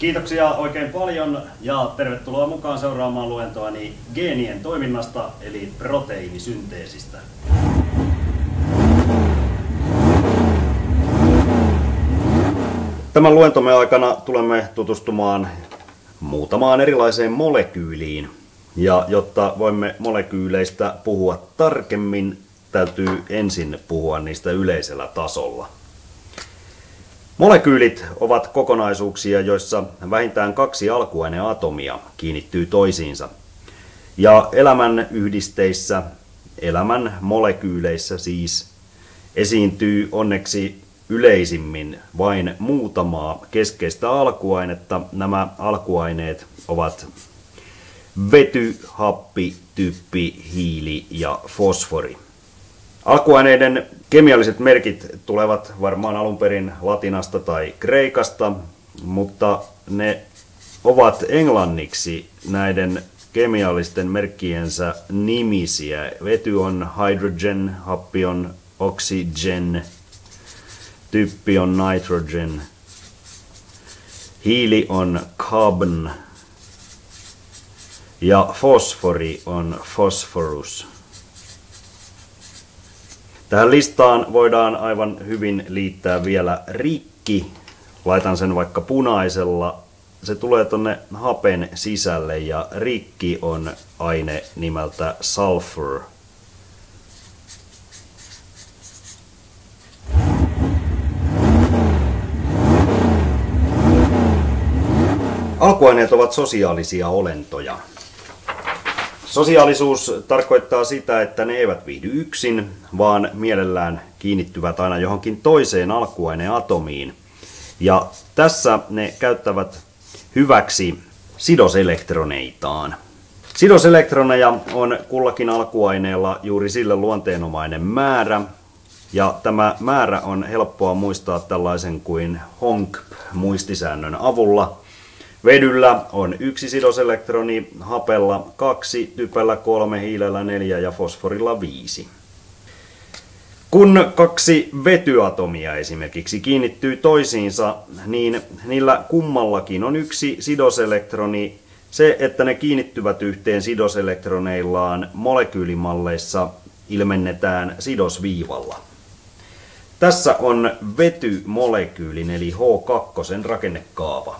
Kiitoksia oikein paljon ja tervetuloa mukaan seuraamaan luentoani geenien toiminnasta eli proteiinisynteesistä. Tämän luentomme aikana tulemme tutustumaan muutamaan erilaiseen molekyyliin. Ja jotta voimme molekyyleistä puhua tarkemmin, täytyy ensin puhua niistä yleisellä tasolla. Molekyylit ovat kokonaisuuksia, joissa vähintään 2 alkuaineatomia kiinnittyy toisiinsa. Ja elämän yhdisteissä, elämän molekyyleissä siis, esiintyy onneksi yleisimmin vain muutamaa keskeistä alkuainetta. Nämä alkuaineet ovat vety, happi, typpi, hiili ja fosfori. Alkuaineiden kemialliset merkit tulevat varmaan alun perin latinasta tai kreikasta, mutta ne ovat englanniksi näiden kemiallisten merkkiensä nimisiä. Vety on hydrogen, happi on oxygen, typpi on nitrogen, hiili on carbon ja fosfori on phosphorus. Tähän listaan voidaan aivan hyvin liittää vielä rikki. Laitan sen vaikka punaisella. Se tulee tonne hapen sisälle ja rikki on aine nimeltä sulfur. Alkuaineet ovat sosiaalisia olentoja. Sosiaalisuus tarkoittaa sitä, että ne eivät viihdy yksin, vaan mielellään kiinnittyvät aina johonkin toiseen alkuaineatomiin. Ja tässä ne käyttävät hyväksi sidoselektroneiltaan. Sidoselektroneja on kullakin alkuaineella juuri sille luonteenomainen määrä. Ja tämä määrä on helppoa muistaa tällaisen kuin HONC-muistisäännön avulla. Vedyllä on 1 sidoselektroni, hapella 2, typellä 3, hiilellä 4 ja fosforilla 5. Kun 2 vetyatomia esimerkiksi kiinnittyy toisiinsa, niin niillä kummallakin on 1 sidoselektroni. Se, että ne kiinnittyvät yhteen sidoselektroneillaan molekyylimalleissa ilmennetään sidosviivalla. Tässä on vetymolekyylin eli H2 rakennekaava.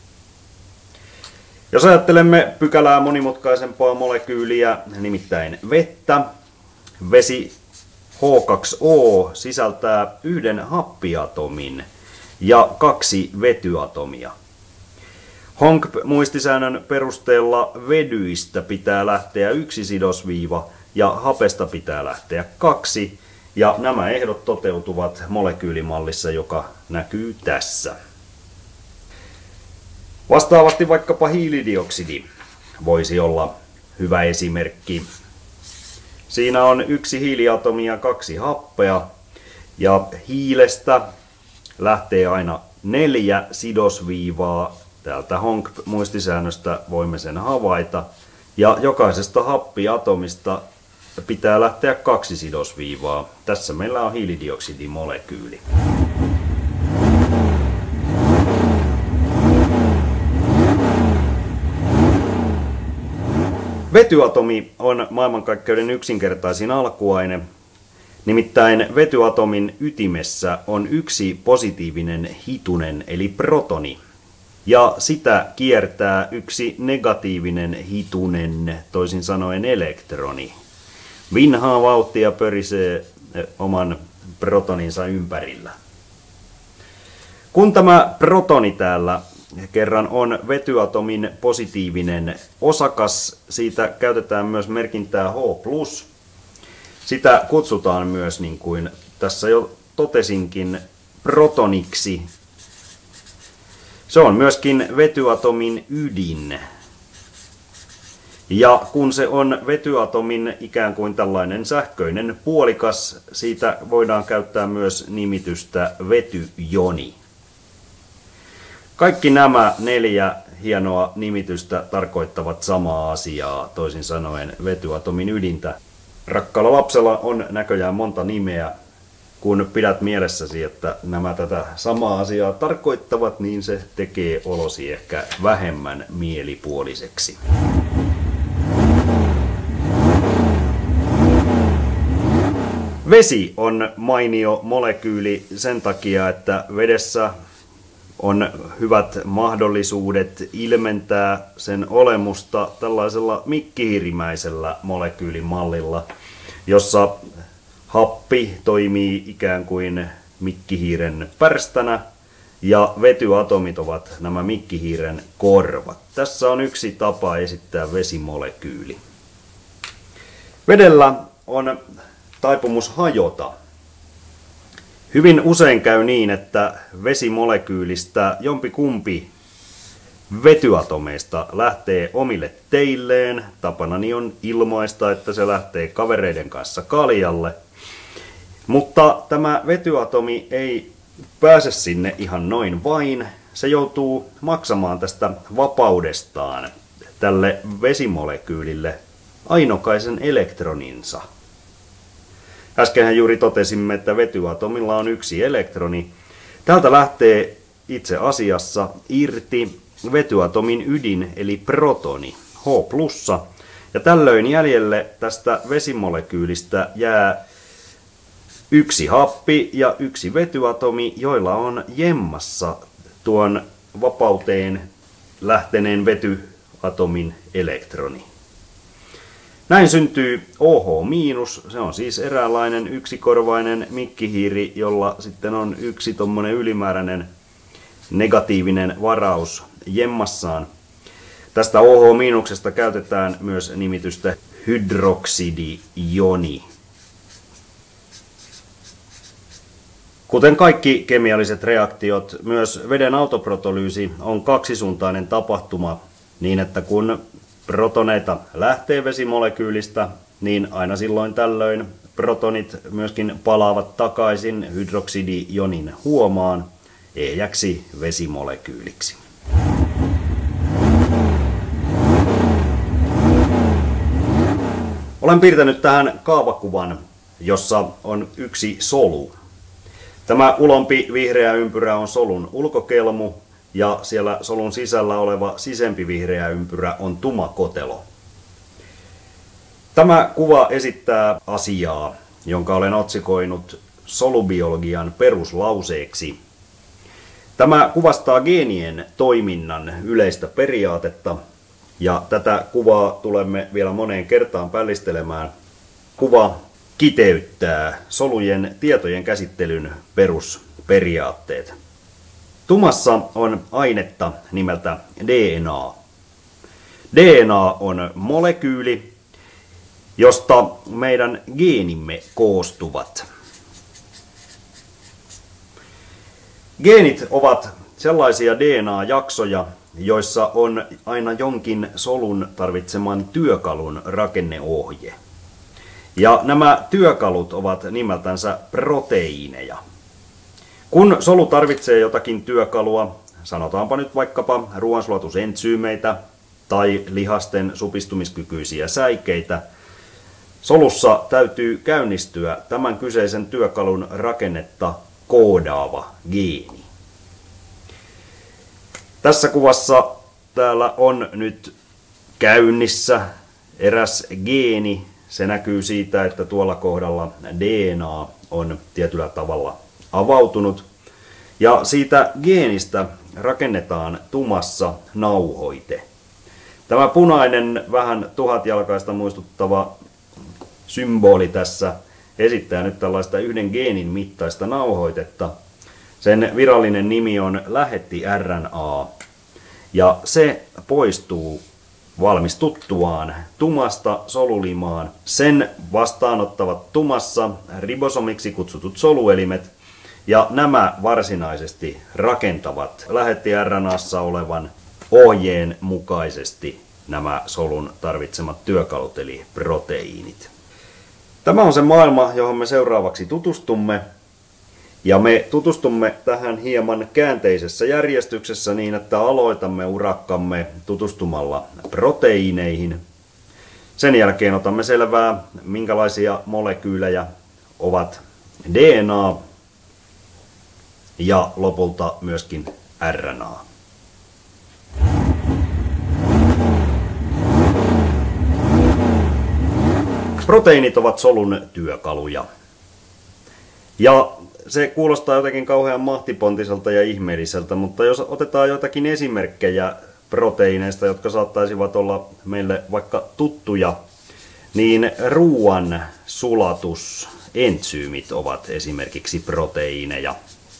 Jos ajattelemme pykälää monimutkaisempaa molekyyliä, nimittäin vettä, vesi H2O sisältää 1 happiatomin ja 2 vetyatomia. HONC-muistisäännön perusteella vedyistä pitää lähteä 1 sidosviiva ja hapesta pitää lähteä 2, ja nämä ehdot toteutuvat molekyylimallissa, joka näkyy tässä. Vastaavasti vaikkapa hiilidioksidi voisi olla hyvä esimerkki. Siinä on 1 hiiliatomi ja 2 happea, ja hiilestä lähtee aina 4 sidosviivaa. Täältä HONC-muistisäännöstä voimme sen havaita. Ja jokaisesta happiatomista pitää lähteä 2 sidosviivaa. Tässä meillä on hiilidioksidimolekyyli. Vetyatomi on maailmankaikkeuden yksinkertaisin alkuaine. Nimittäin vetyatomin ytimessä on 1 positiivinen hitunen eli protoni. Ja sitä kiertää 1 negatiivinen hitunen, toisin sanoen elektroni. Vinhaa vauhtia pörisee oman protoninsa ympärillä. Kun tämä protoni täällä kerran on vetyatomin positiivinen osakas, siitä käytetään myös merkintää H+. Sitä kutsutaan myös, niin kuin tässä jo totesinkin, protoniksi. Se on myöskin vetyatomin ydin. Ja kun se on vetyatomin ikään kuin tällainen sähköinen puolikas, siitä voidaan käyttää myös nimitystä vetyjoni. Kaikki nämä 4 hienoa nimitystä tarkoittavat samaa asiaa, toisin sanoen vetyatomin ydintä. Rakkaalla lapsella on näköjään monta nimeä. kun pidät mielessäsi, että nämä tätä samaa asiaa tarkoittavat, niin se tekee olosi ehkä vähemmän mielipuoliseksi. Vesi on mainio molekyyli sen takia, että vedessä on hyvät mahdollisuudet ilmentää sen olemusta tällaisella mikkihiirimäisellä molekyylimallilla, jossa happi toimii ikään kuin mikkihiiren pärstänä ja vetyatomit ovat nämä mikkihiiren korvat. Tässä on yksi tapa esittää vesimolekyyli. Vedellä on taipumus hajota. Hyvin usein käy niin, että vesimolekyylistä jompikumpi vetyatomeista lähtee omille teilleen. Tapanani on ilmaista, että se lähtee kavereiden kanssa kaljalle. Mutta tämä vetyatomi ei pääse sinne ihan noin vain. Se joutuu maksamaan tästä vapaudestaan tälle vesimolekyylille ainokaisen elektroninsa. Äskenhän juuri totesimme, että vetyatomilla on yksi elektroni. Täältä lähtee itse asiassa irti vetyatomin ydin eli protoni, H+. Ja tällöin jäljelle tästä vesimolekyylistä jää yksi happi ja yksi vetyatomi, joilla on jemmassa tuon vapauteen lähteneen vetyatomin elektroni. Näin syntyy OH-, se on siis eräänlainen yksikorvainen mikkihiiri, jolla sitten on yksi tommonen ylimääräinen negatiivinen varaus jemmassaan. Tästä OH- käytetään myös nimitystä hydroksidiioni. Kuten kaikki kemialliset reaktiot, myös veden autoprotolyysi on kaksisuuntainen tapahtuma niin, että kun protoneita lähtee vesimolekyylistä, niin aina silloin tällöin protonit myöskin palaavat takaisin hydroksidiionin huomaan ehjäksi vesimolekyyliksi. Olen piirtänyt tähän kaavakuvan, jossa on yksi solu. Tämä ulompi vihreä ympyrä on solun ulkokelmu ja siellä solun sisällä oleva sisempi vihreä ympyrä on tumakotelo. Tämä kuva esittää asiaa, jonka olen otsikoinut solubiologian peruslauseeksi. Tämä kuvastaa geenien toiminnan yleistä periaatetta ja tätä kuvaa tulemme vielä moneen kertaan pällistelemään. Kuva kiteyttää solujen tietojen käsittelyn perusperiaatteet. Tumassa on ainetta nimeltä DNA. DNA on molekyyli, josta meidän geenimme koostuvat. Geenit ovat sellaisia DNA-jaksoja, joissa on aina jonkin solun tarvitseman työkalun rakenneohje. Ja nämä työkalut ovat nimeltänsä proteiineja. Kun solu tarvitsee jotakin työkalua, sanotaanpa nyt vaikkapa ruoansulatusentsyymeitä tai lihasten supistumiskykyisiä säikeitä, solussa täytyy käynnistyä tämän kyseisen työkalun rakennetta koodaava geeni. Tässä kuvassa täällä on nyt käynnissä eräs geeni. Se näkyy siitä, että tuolla kohdalla DNA on tietyllä tavalla avautunut. Ja siitä geenistä rakennetaan tumassa nauhoite. Tämä punainen, vähän tuhatjalkaista muistuttava symboli tässä esittää nyt tällaista yhden geenin mittaista nauhoitetta. Sen virallinen nimi on lähetti-RNA. Ja se poistuu valmistuttuaan tumasta solulimaan. Sen vastaanottavat tumassa ribosomiksi kutsutut soluelimet, ja nämä varsinaisesti rakentavat lähetti-RNAssa olevan ohjeen mukaisesti nämä solun tarvitsemat työkalut eli proteiinit. Tämä on se maailma, johon me seuraavaksi tutustumme. Ja me tutustumme tähän hieman käänteisessä järjestyksessä niin, että aloitamme urakkamme tutustumalla proteiineihin. Sen jälkeen otamme selvää, minkälaisia molekyylejä ovat DNA ja lopulta myöskin RNA. Proteiinit ovat solun työkaluja. Ja se kuulostaa jotenkin kauhean mahtipontiselta ja ihmeelliseltä, mutta jos otetaan jotakin esimerkkejä proteiineista, jotka saattaisivat olla meille vaikka tuttuja, niin ruoan sulatusensyymit ovat esimerkiksi proteiineja.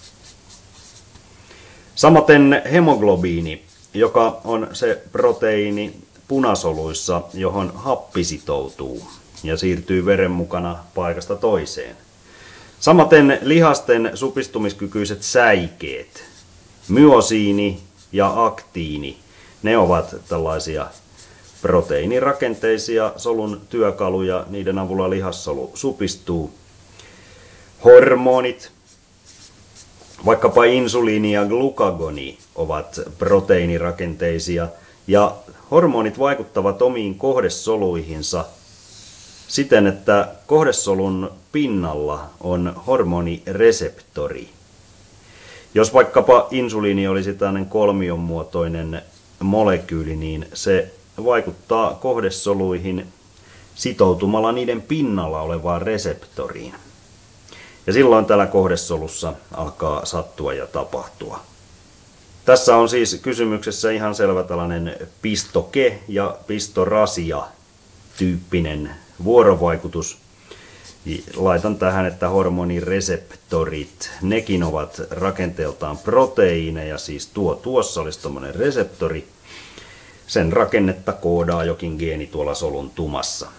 Samaten hemoglobiini, joka on se proteiini punasoluissa, johon happi sitoutuu ja siirtyy veren mukana paikasta toiseen. Samaten lihasten supistumiskykyiset säikeet, myosiini ja aktiini, ne ovat tällaisia proteiinirakenteisia solun työkaluja, niiden avulla lihassolu supistuu. Hormonit, vaikkapa insuliini ja glukagoni, ovat proteiinirakenteisia ja hormonit vaikuttavat omiin kohdesoluihinsa siten, että kohdesolun pinnalla on hormonireseptori. Jos vaikkapa insuliini olisi tällainen kolmion muotoinen molekyyli, niin se vaikuttaa kohdesoluihin sitoutumalla niiden pinnalla olevaan reseptoriin. Ja silloin täällä kohdesolussa alkaa sattua ja tapahtua. Tässä on siis kysymyksessä ihan selvä tällainen pistoke- ja pistorasia-tyyppinen vuorovaikutus. Laitan tähän, että hormonireseptorit, nekin ovat rakenteeltaan proteiineja, siis tuossa olisi tommonen reseptori. Sen rakennetta koodaa jokin geeni tuolla solun tumassa.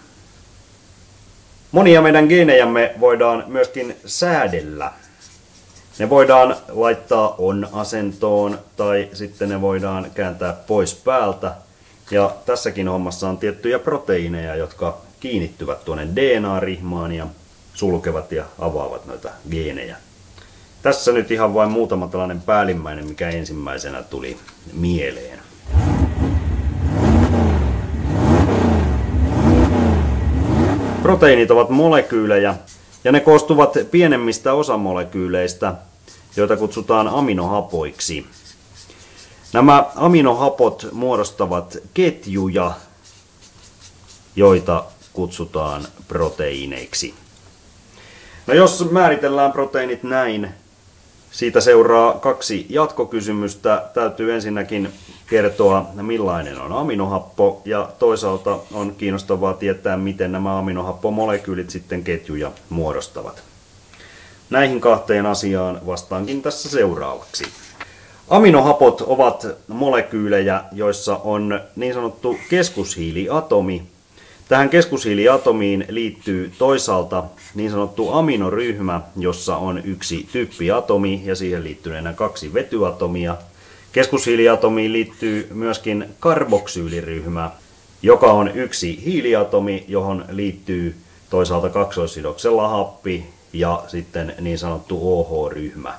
Monia meidän geenejämme voidaan myöskin säädellä. Ne voidaan laittaa on-asentoon tai sitten ne voidaan kääntää pois päältä. Ja tässäkin hommassa on tiettyjä proteiineja, jotka kiinnittyvät tuonne DNA-rihmaan ja sulkevat ja avaavat noita geenejä. Tässä nyt ihan vain muutama tällainen päällimmäinen, mikä ensimmäisenä tuli mieleen. Proteiinit ovat molekyylejä ja ne koostuvat pienemmistä osamolekyyleistä, joita kutsutaan aminohapoiksi. Nämä aminohapot muodostavat ketjuja, joita kutsutaan proteiineiksi. No jos määritellään proteiinit näin, siitä seuraa kaksi jatkokysymystä. Täytyy ensinnäkin kertoa, millainen on aminohappo, ja toisaalta on kiinnostavaa tietää, miten nämä aminohappomolekyylit sitten ketjuja muodostavat. Näihin kahteen asiaan vastaankin tässä seuraavaksi. Aminohapot ovat molekyylejä, joissa on niin sanottu keskushiiliatomi. Tähän keskushiiliatomiin liittyy toisaalta niin sanottu aminoryhmä, jossa on yksi typpiatomi ja siihen liittyneenä kaksi vetyatomia. Keskushiiliatomiin liittyy myöskin karboksyyliryhmä, joka on yksi hiiliatomi, johon liittyy toisaalta kaksoissidoksella happi ja sitten niin sanottu OH-ryhmä.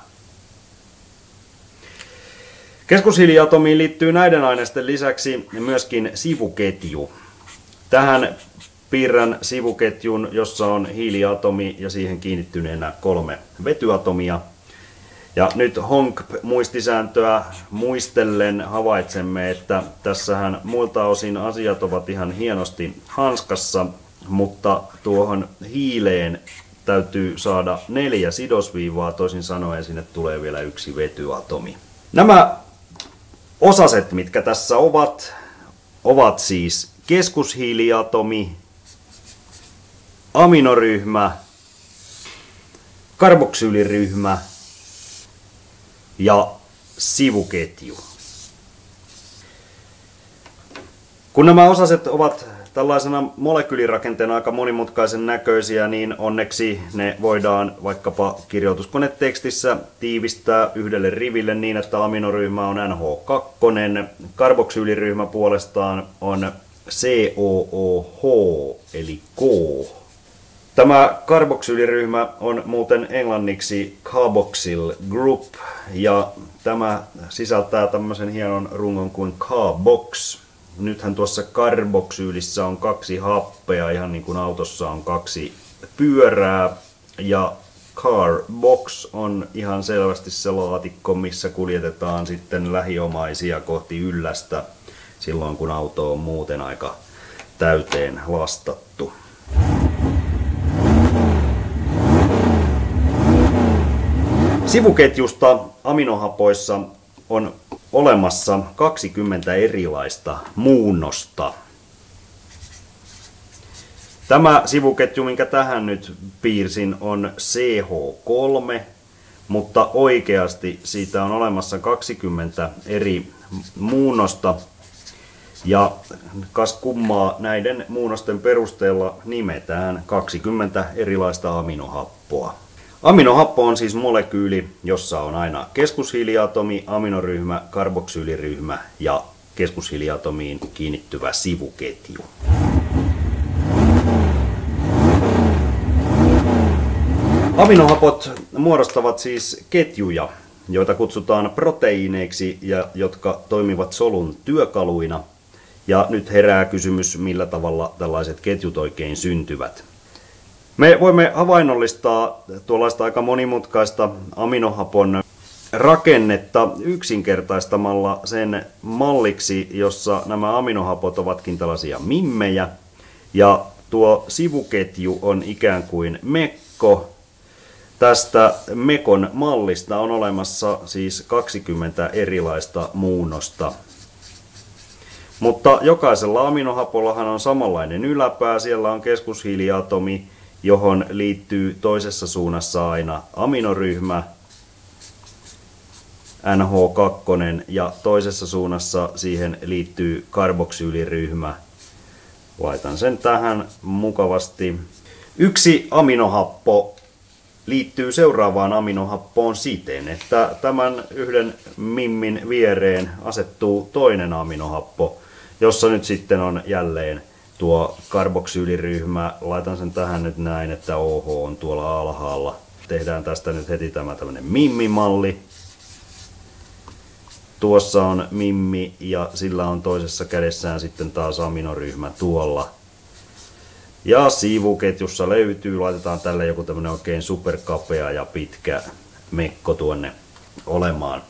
Keskushiiliatomiin liittyy näiden aineisten lisäksi myöskin sivuketju. Tähän piirrän sivuketjun, jossa on hiiliatomi ja siihen kiinnittyneenä 3 vetyatomia. Ja nyt HONC-muistisääntöä muistellen havaitsemme, että tässähän muilta osin asiat ovat ihan hienosti hanskassa, mutta tuohon hiileen täytyy saada 4 sidosviivaa, toisin sanoen sinne tulee vielä 1 vetyatomi. Nämä osaset, mitkä tässä ovat siis keskushiiliatomi, aminoryhmä, karboksyyliryhmä ja sivuketju. Kun nämä osaset ovat tällaisena molekyylirakenteena aika monimutkaisen näköisiä, niin onneksi ne voidaan vaikkapa kirjoituskonetekstissä tiivistää yhdelle riville niin, että aminoryhmä on NH2, karboksyyliryhmä puolestaan on COOH eli K. Tämä karboksyyliryhmä on muuten englanniksi carboxyl group ja tämä sisältää tämmöisen hienon rungon kuin carbox. Nythän tuossa karboksyylissä on 2 happea, ihan niin kuin autossa on 2 pyörää. Ja Car Box on ihan selvästi se laatikko, missä kuljetetaan sitten lähiomaisia kohti Yllästä silloin, kun auto on muuten aika täyteen lastattu. Sivuketjusta aminohapoissa on olemassa 20 erilaista muunnosta. Tämä sivuketju, minkä tähän nyt piirsin, on CH3, mutta oikeasti siitä on olemassa 20 eri muunnosta. Ja kas kummaa, näiden muunnosten perusteella nimetään 20 erilaista aminohappoa. Aminohappo on siis molekyyli, jossa on aina keskushiiliatomi, aminoryhmä, karboksyyliryhmä ja keskushiiliatomiin kiinnittyvä sivuketju. Aminohapot muodostavat siis ketjuja, joita kutsutaan proteiineiksi ja jotka toimivat solun työkaluina. Ja nyt herää kysymys, millä tavalla tällaiset ketjut oikein syntyvät. Me voimme havainnollistaa tuollaista aika monimutkaista aminohapon rakennetta yksinkertaistamalla sen malliksi, jossa nämä aminohapot ovatkin tällaisia mimmejä. Ja tuo sivuketju on ikään kuin mekko. Tästä mekon mallista on olemassa siis 20 erilaista muunnosta. Mutta jokaisella aminohapollahan on samanlainen yläpää, siellä on keskushiiliatomi, johon liittyy toisessa suunnassa aina aminoryhmä NH2 ja toisessa suunnassa siihen liittyy karboksyyliryhmä. Laitan sen tähän mukavasti. Yksi aminohappo liittyy seuraavaan aminohappoon siten, että tämän yhden mimmin viereen asettuu toinen aminohappo, jossa nyt sitten on jälleen tuo karboksyyliryhmä. Laitan sen tähän nyt näin, että OH on tuolla alhaalla. Tehdään tästä nyt heti tämä tämmöinen mimmimalli. Tuossa on mimmi ja sillä on toisessa kädessään sitten taas aminoryhmä tuolla. Ja sivuketjussa löytyy, laitetaan tälle joku tämmönen oikein superkapea ja pitkä mekko tuonne olemaan.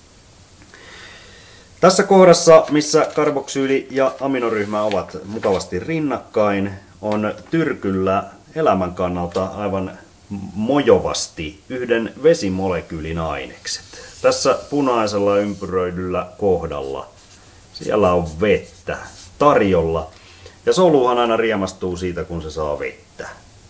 Tässä kohdassa, missä karboksyyli ja aminoryhmä ovat mukavasti rinnakkain, on tyrkyllä elämän kannalta aivan mojovasti yhden vesimolekyylin ainekset. Tässä punaisella ympyröidyllä kohdalla siellä on vettä tarjolla. Ja soluhan aina riemastuu siitä, kun se saa vettä.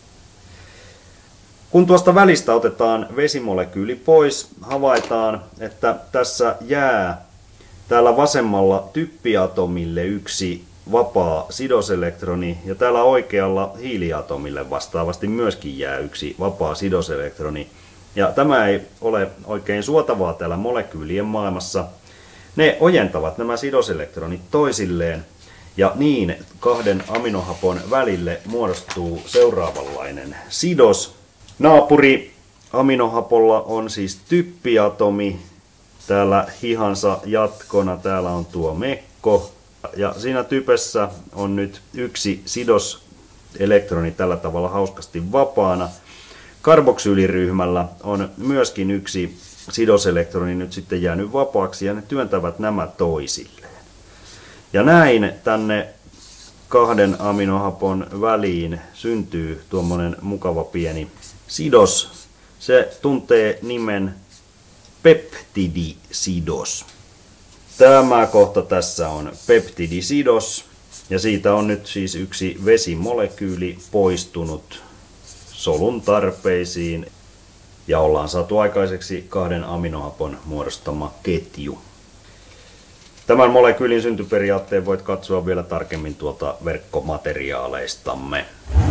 Kun tuosta välistä otetaan vesimolekyyli pois, havaitaan, että tässä jää täällä vasemmalla typpiatomille yksi vapaa sidoselektroni ja täällä oikealla hiiliatomille vastaavasti myöskin jää yksi vapaa sidoselektroni. Ja tämä ei ole oikein suotavaa täällä molekyylien maailmassa. Ne ojentavat nämä sidoselektronit toisilleen. Ja niin kahden aminohapon välille muodostuu seuraavanlainen sidos. Naapuri aminohapolla on siis typpiatomi. Täällä hihansa jatkona täällä on tuo mekko. Ja siinä typessä on nyt yksi sidoselektroni tällä tavalla hauskasti vapaana. Karboksyyliryhmällä on myöskin yksi sidoselektroni nyt sitten jäänyt vapaaksi ja ne työntävät nämä toisilleen. Ja näin tänne kahden aminohapon väliin syntyy tuommoinen mukava pieni sidos. Se tuntee nimen peptidisidos. Tämä kohta tässä on peptidisidos ja siitä on nyt siis yksi vesimolekyyli poistunut solun tarpeisiin ja ollaan saatu aikaiseksi kahden aminohapon muodostama ketju. Tämän molekyylin syntyperiaatteen voit katsoa vielä tarkemmin tuolta verkkomateriaaleistamme.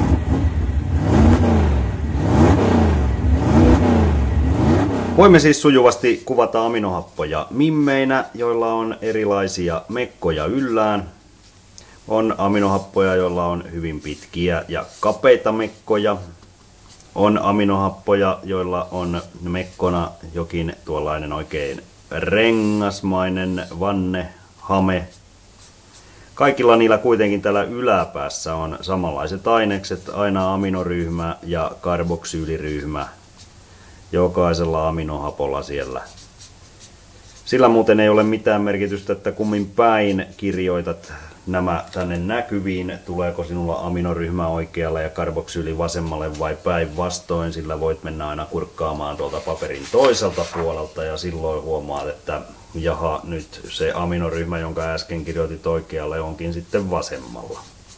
Voimme siis sujuvasti kuvata aminohappoja mimmeinä, joilla on erilaisia mekkoja yllään. On aminohappoja, joilla on hyvin pitkiä ja kapeita mekkoja. On aminohappoja, joilla on mekkona jokin tuollainen oikein rengasmainen vannehame. Kaikilla niillä kuitenkin täällä yläpäässä on samanlaiset ainekset, aina aminoryhmä ja karboksyyliryhmä jokaisella aminohapolla siellä. Sillä muuten ei ole mitään merkitystä, että kummin päin kirjoitat nämä tänne näkyviin, tuleeko sinulla aminoryhmä oikealle ja karboksyyli vasemmalle vai päinvastoin, sillä voit mennä aina kurkkaamaan tuolta paperin toiselta puolelta ja silloin huomaat, että jaha, nyt se aminoryhmä, jonka äsken kirjoitit oikealle, onkin sitten vasemmalla.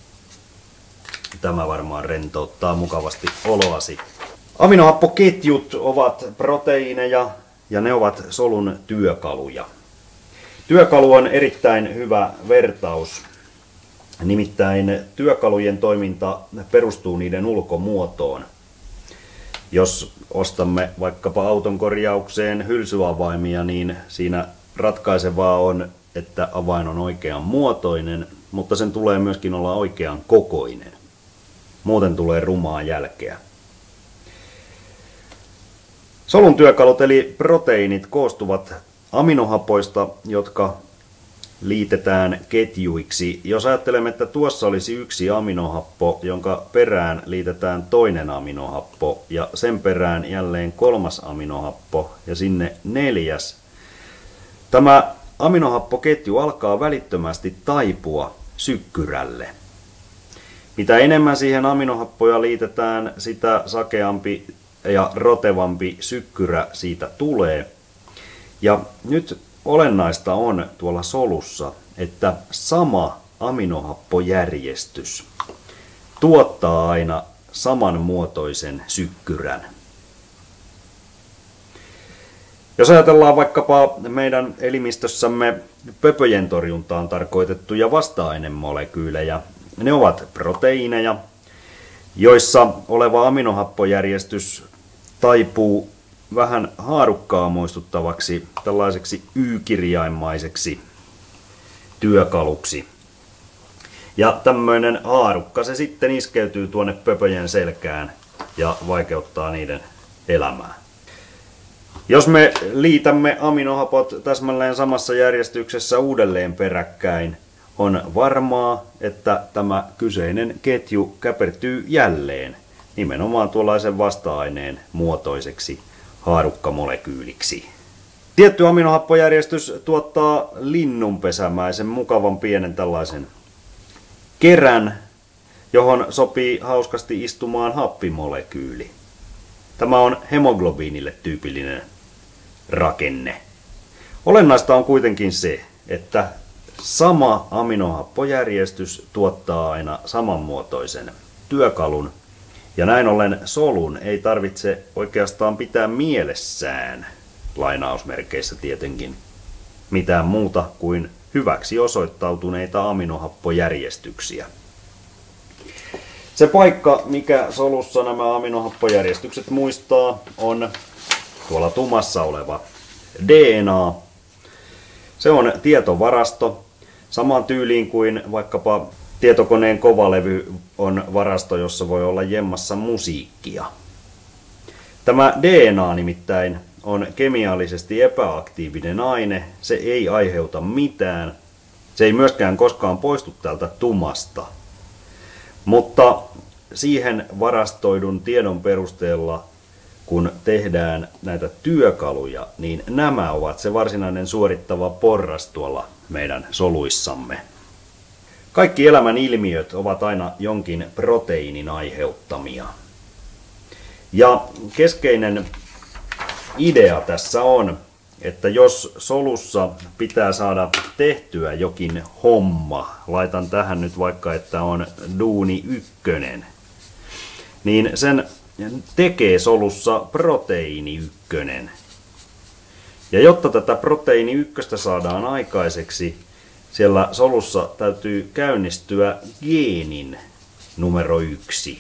Tämä varmaan rentouttaa mukavasti oloasi. Aminohappoketjut ovat proteiineja ja ne ovat solun työkaluja. Työkalu on erittäin hyvä vertaus. Nimittäin työkalujen toiminta perustuu niiden ulkomuotoon. Jos ostamme vaikkapa auton korjaukseen hylsyavaimia, niin siinä ratkaisevaa on, että avain on oikean muotoinen, mutta sen tulee myöskin olla oikean kokoinen. Muuten tulee rumaa jälkeä. Solun työkalut eli proteiinit koostuvat aminohapoista, jotka liitetään ketjuiksi. Jos ajattelemme, että tuossa olisi yksi aminohappo, jonka perään liitetään toinen aminohappo ja sen perään jälleen kolmas aminohappo ja sinne neljäs. Tämä aminohappoketju alkaa välittömästi taipua sykkyrälle. Mitä enemmän siihen aminohappoja liitetään, sitä sakeampi ja rotevampi sykkyrä siitä tulee. Ja nyt olennaista on tuolla solussa, että sama aminohappojärjestys tuottaa aina samanmuotoisen sykkyrän. Jos ajatellaan vaikkapa meidän elimistössämme pöpöjen torjuntaan tarkoitettuja vasta-ainemolekyylejä, ne ovat proteiineja, joissa oleva aminohappojärjestys taipuu vähän haarukkaa muistuttavaksi tällaiseksi Y-kirjaimaiseksi työkaluksi. Ja tämmöinen haarukka se sitten iskeytyy tuonne pöpöjen selkään ja vaikeuttaa niiden elämää. Jos me liitämme aminohapot täsmälleen samassa järjestyksessä uudelleen peräkkäin, on varmaa, että tämä kyseinen ketju käpertyy jälleen nimenomaan tuollaisen vasta-aineen muotoiseksi haarukkamolekyyliksi. Tietty aminohappojärjestys tuottaa linnunpesämäisen mukavan pienen tällaisen kerän, johon sopii hauskasti istumaan happimolekyyli. Tämä on hemoglobiinille tyypillinen rakenne. Olennaista on kuitenkin se, että sama aminohappojärjestys tuottaa aina samanmuotoisen työkalun. Ja näin ollen solun ei tarvitse oikeastaan pitää mielessään, lainausmerkeissä tietenkin, mitään muuta kuin hyväksi osoittautuneita aminohappojärjestyksiä. Se paikka, mikä solussa nämä aminohappojärjestykset muistaa, on tuolla tumassa oleva DNA. Se on tietovarasto, samaan tyyliin kuin vaikkapa tietokoneen kovalevy on varasto, jossa voi olla jemmassa musiikkia. Tämä DNA nimittäin on kemiallisesti epäaktiivinen aine, se ei aiheuta mitään, se ei myöskään koskaan poistu täältä tumasta. Mutta siihen varastoidun tiedon perusteella, kun tehdään näitä työkaluja, niin nämä ovat se varsinainen suorittava porras tuolla meidän soluissamme. Kaikki elämän ilmiöt ovat aina jonkin proteiinin aiheuttamia. Ja keskeinen idea tässä on, että jos solussa pitää saada tehtyä jokin homma, laitan tähän nyt vaikka, että on duuni 1, niin sen tekee solussa proteiini 1. Ja jotta tätä proteiini 1 saadaan aikaiseksi, siellä solussa täytyy käynnistyä geenin numero 1.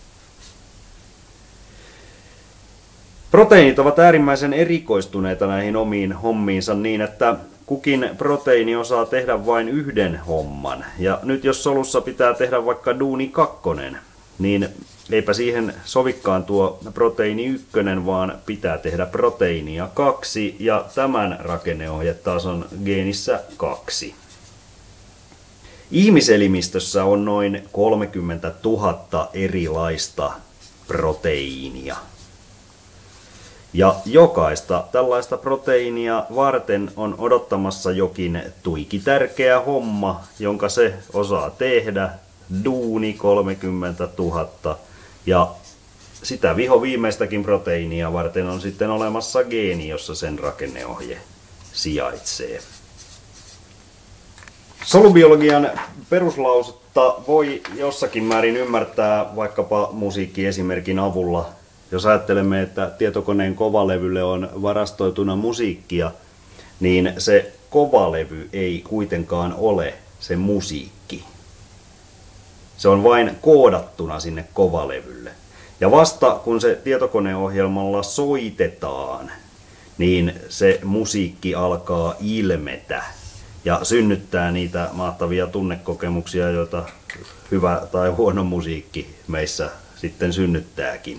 Proteiinit ovat äärimmäisen erikoistuneita näihin omiin hommiinsa niin, että kukin proteiini osaa tehdä vain yhden homman. Ja nyt jos solussa pitää tehdä vaikka duuni 2, niin eipä siihen sovikaan tuo proteiini 1, vaan pitää tehdä proteiinia 2 ja tämän rakenneohje taas on geenissä 2. Ihmiselimistössä on noin 30 000 erilaista proteiinia. Ja jokaista tällaista proteiinia varten on odottamassa jokin tuiki tärkeä homma, jonka se osaa tehdä. Duuni 30 000. Ja sitä viimeistäkin proteiinia varten on sitten olemassa geeni, jossa sen rakenneohje sijaitsee. Solubiologian peruslausetta voi jossakin määrin ymmärtää vaikkapa musiikkiesimerkin avulla. Jos ajattelemme, että tietokoneen kovalevylle on varastoituna musiikkia, niin se kovalevy ei kuitenkaan ole se musiikki. Se on vain koodattuna sinne kovalevylle. Ja vasta kun se tietokoneohjelmalla soitetaan, niin se musiikki alkaa ilmetä ja synnyttää niitä mahtavia tunnekokemuksia, joita hyvä tai huono musiikki meissä sitten synnyttääkin.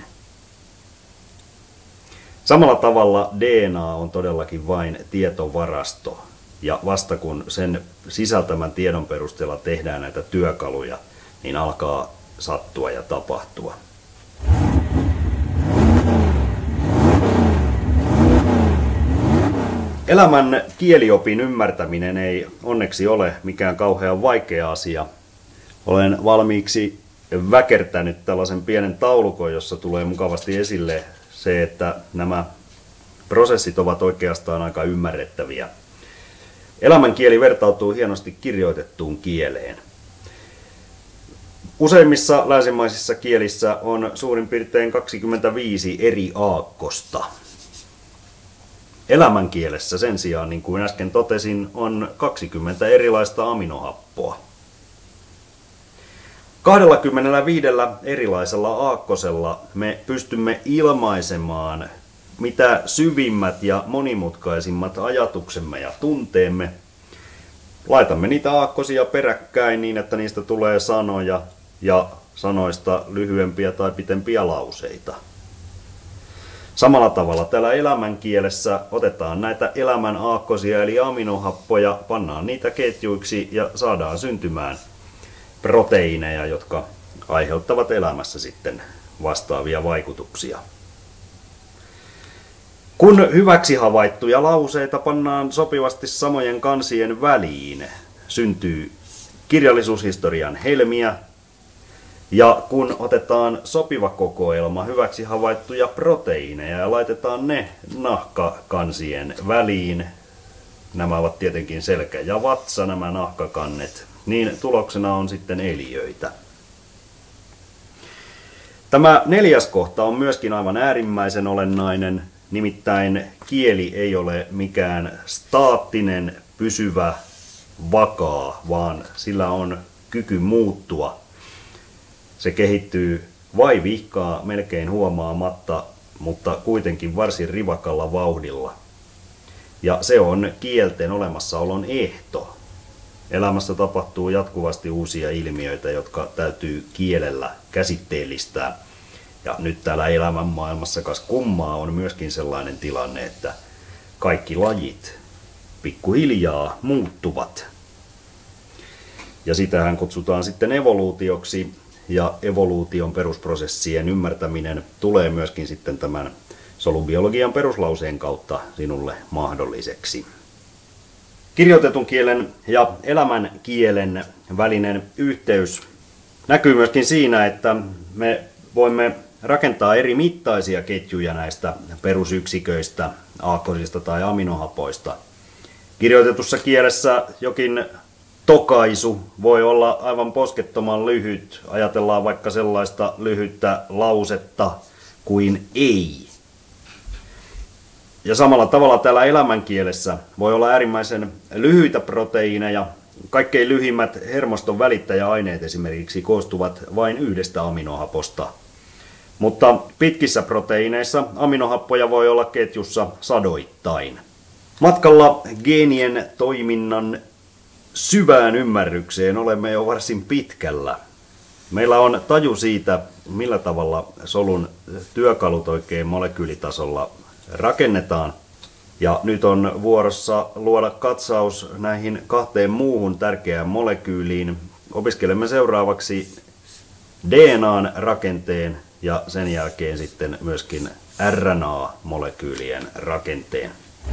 Samalla tavalla DNA on todellakin vain tietovarasto, ja vasta kun sen sisältämän tiedon perusteella tehdään näitä työkaluja, niin alkaa sattua ja tapahtua. Elämän kieliopin ymmärtäminen ei onneksi ole mikään kauhean vaikea asia. Olen valmiiksi väkertänyt tällaisen pienen taulukon, jossa tulee mukavasti esille se, että nämä prosessit ovat oikeastaan aika ymmärrettäviä. Elämänkieli vertautuu hienosti kirjoitettuun kieleen. Useimmissa länsimaisissa kielissä on suurin piirtein 25 eri aakkosta. Elämänkielessä sen sijaan, niin kuin äsken totesin, on 20 erilaista aminohappoa. 25 erilaisella aakkosella me pystymme ilmaisemaan mitä syvimmät ja monimutkaisimmat ajatuksemme ja tunteemme. Laitamme niitä aakkosia peräkkäin niin, että niistä tulee sanoja ja sanoista lyhyempiä tai pitempiä lauseita. Samalla tavalla täällä elämänkielessä otetaan näitä elämän aakkosia eli aminohappoja, pannaan niitä ketjuiksi ja saadaan syntymään proteiineja, jotka aiheuttavat elämässä sitten vastaavia vaikutuksia. Kun hyväksi havaittuja lauseita pannaan sopivasti samojen kansien väliin, syntyy kirjallisuushistorian helmiä. Ja kun otetaan sopiva kokoelma hyväksi havaittuja proteiineja ja laitetaan ne nahkakansien väliin, nämä ovat tietenkin selkä ja vatsa, nämä nahkakannet, niin tuloksena on sitten eliöitä. Tämä 4. kohta on myöskin aivan äärimmäisen olennainen, nimittäin kieli ei ole mikään staattinen, pysyvä, vakaa, vaan sillä on kyky muuttua. Se kehittyy vaivihkaa melkein huomaamatta, mutta kuitenkin varsin rivakalla vauhdilla. Ja se on kielten olemassaolon ehto. Elämässä tapahtuu jatkuvasti uusia ilmiöitä, jotka täytyy kielellä käsitteellistää. Ja nyt täällä elämän maailmassa kas kummaa on myöskin sellainen tilanne, että kaikki lajit pikkuhiljaa muuttuvat. Ja sitähän kutsutaan sitten evoluutioksi. Ja evoluution perusprosessien ymmärtäminen tulee myöskin sitten tämän solubiologian peruslauseen kautta sinulle mahdolliseksi. Kirjoitetun kielen ja elämän kielen välinen yhteys näkyy myöskin siinä, että me voimme rakentaa eri mittaisia ketjuja näistä perusyksiköistä, aakkosista tai aminohapoista. Kirjoitetussa kielessä jokin tokaisu voi olla aivan poskettoman lyhyt. Ajatellaan vaikka sellaista lyhyttä lausetta kuin ei. Ja samalla tavalla täällä elämänkielessä voi olla äärimmäisen lyhyitä proteiineja. Kaikkein lyhimmät hermoston välittäjäaineet esimerkiksi koostuvat vain yhdestä aminohaposta. Mutta pitkissä proteiineissa aminohappoja voi olla ketjussa sadoittain. Matkalla geenien toiminnan syvään ymmärrykseen olemme jo varsin pitkällä. Meillä on taju siitä, millä tavalla solun työkalut oikein molekyylitasolla rakennetaan. Ja nyt on vuorossa luoda katsaus näihin 2 muuhun tärkeään molekyyliin. Opiskelemme seuraavaksi DNAn rakenteen ja sen jälkeen sitten myöskin RNA-molekyylien rakenteen.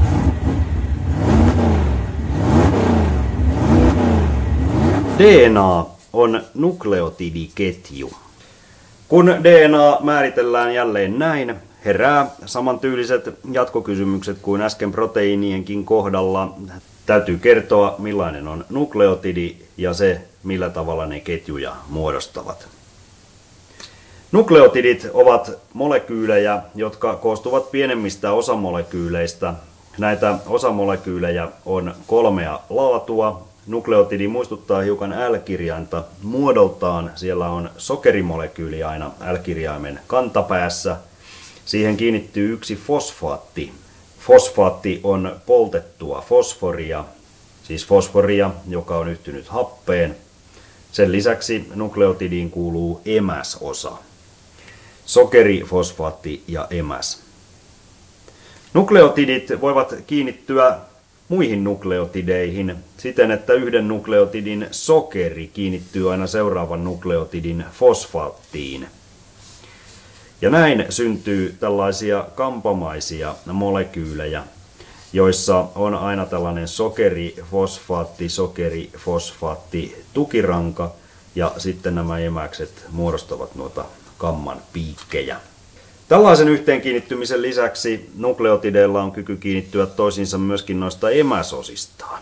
DNA on nukleotidiketju. Kun DNA määritellään jälleen näin, herää samantyyliset jatkokysymykset kuin äsken proteiinienkin kohdalla. Täytyy kertoa, millainen on nukleotidi ja se, millä tavalla ne ketjuja muodostavat. Nukleotidit ovat molekyylejä, jotka koostuvat pienemmistä osamolekyyleistä. Näitä osamolekyylejä on 3 laatua. Nukleotidi muistuttaa hiukan L-kirjainta muodoltaan. Siellä on sokerimolekyyli aina L-kirjaimen kantapäässä. Siihen kiinnittyy yksi fosfaatti. Fosfaatti on poltettua fosforia, siis fosforia, joka on yhtynyt happeen. Sen lisäksi nukleotidiin kuuluu emäsosa. Sokeri, fosfaatti ja emäs. Nukleotidit voivat kiinnittyä muihin nukleotideihin siten, että yhden nukleotidin sokeri kiinnittyy aina seuraavan nukleotidin fosfaattiin. Ja näin syntyy tällaisia kampamaisia molekyylejä, joissa on aina tällainen sokeri-fosfaatti tukiranka ja sitten nämä emäkset muodostavat noita kamman piikkejä. Tällaisen yhteenkiinnittymisen lisäksi nukleotideilla on kyky kiinnittyä toisiinsa myöskin noista emäsosistaan.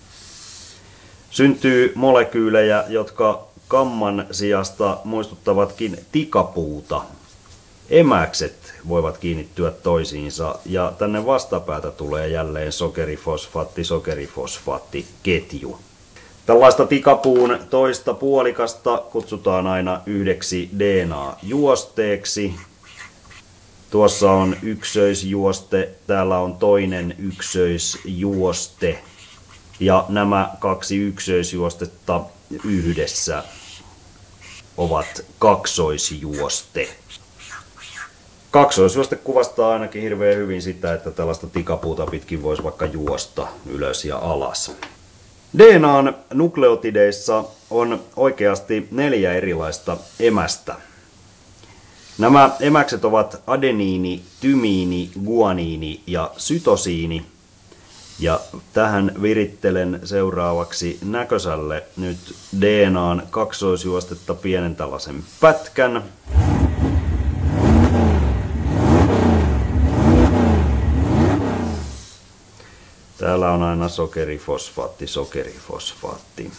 Syntyy molekyylejä, jotka kamman sijasta muistuttavatkin tikapuuta. Emäkset voivat kiinnittyä toisiinsa ja tänne vastapäätä tulee jälleen sokeri-fosfaatti ketju. Tällaista tikapuun toista puolikasta kutsutaan aina yhdeksi DNA-juosteeksi. Tuossa on ykköisjuoste, täällä on toinen ykköisjuoste ja nämä 2 ykköisjuostetta yhdessä ovat kaksoisjuoste. Kaksoisjuoste kuvastaa ainakin hirveän hyvin sitä, että tällaista tikapuuta pitkin voisi vaikka juosta ylös ja alas. DNAn nukleotideissa on oikeasti 4 erilaista emästä. Nämä emäkset ovat adeniini, tymiini, guaniini ja sytosiini. Ja tähän virittelen seuraavaksi näkösälle nyt DNAn kaksoisjuostetta pienen tällaisen pätkän. Täällä on aina sokeri-fosfaatti.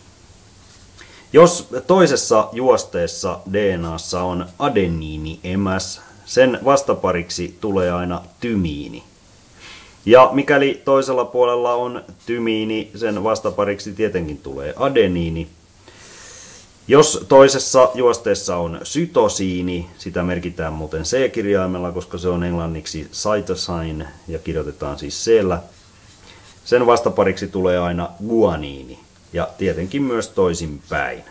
Jos toisessa juosteessa DNAssa on adeniiniemäs, sen vastapariksi tulee aina tymiini. Ja mikäli toisella puolella on tymiini, sen vastapariksi tietenkin tulee adeniini. Jos toisessa juosteessa on sytosiini, sitä merkitään muuten C-kirjaimella, koska se on englanniksi cytosine ja kirjoitetaan siis C-llä. Sen vastapariksi tulee aina guaniini ja tietenkin myös toisinpäin.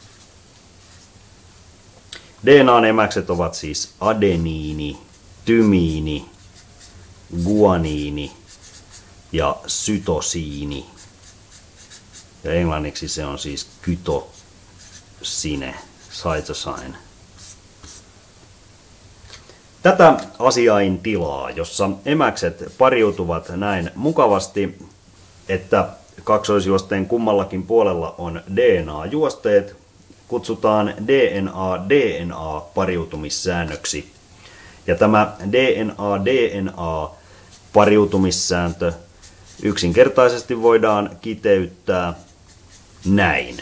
DNAn emäkset ovat siis adeniini, tymiini, guaniini ja sytosiini. Ja englanniksi se on siis kytosine, cytosine. Tätä asiaintilaa, jossa emäkset pariutuvat näin mukavasti, että kaksoisjuosteen kummallakin puolella on DNA-juosteet, kutsutaan DNA-DNA-pariutumissäännöksi. Ja tämä DNA-DNA-pariutumissääntö yksinkertaisesti voidaan kiteyttää näin.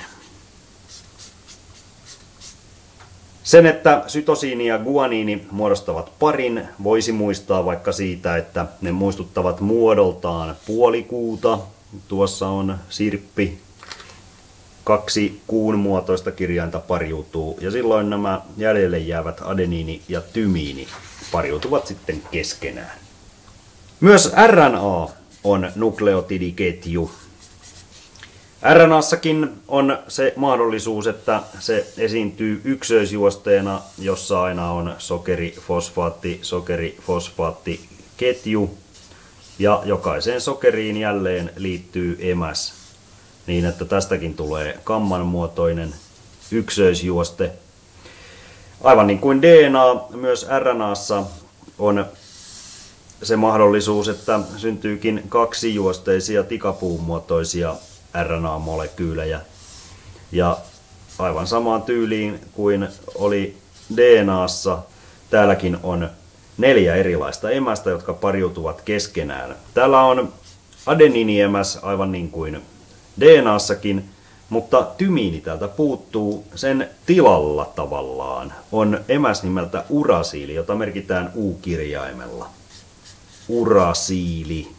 Sen, että sytosiini ja guaniini muodostavat parin, voisi muistaa vaikka siitä, että ne muistuttavat muodoltaan puolikuuta. Tuossa on sirppi. 2 kuun muotoista kirjainta pariutuu ja silloin nämä jäljelle jäävät adeniini ja tymiini pariutuvat sitten keskenään. Myös RNA on nukleotidiketju. RNAssakin on se mahdollisuus, että se esiintyy ykköisjuosteena, jossa aina on sokeri-fosfaatti ketju. Ja jokaiseen sokeriin jälleen liittyy emäs, niin että tästäkin tulee kammanmuotoinen ykköisjuoste. Aivan niin kuin DNA, myös RNAssa on se mahdollisuus, että syntyykin kaksijuosteisia tikapuun muotoisia RNA-molekyylejä. Ja aivan samaan tyyliin kuin oli DNAssa, täälläkin on 4 erilaista emästä, jotka pariutuvat keskenään. Täällä on adeniiniemäs aivan niin kuin DNAssakin, mutta tymiini täältä puuttuu. Sen tilalla tavallaan on emäs nimeltä urasiili, jota merkitään U-kirjaimella. Urasiili.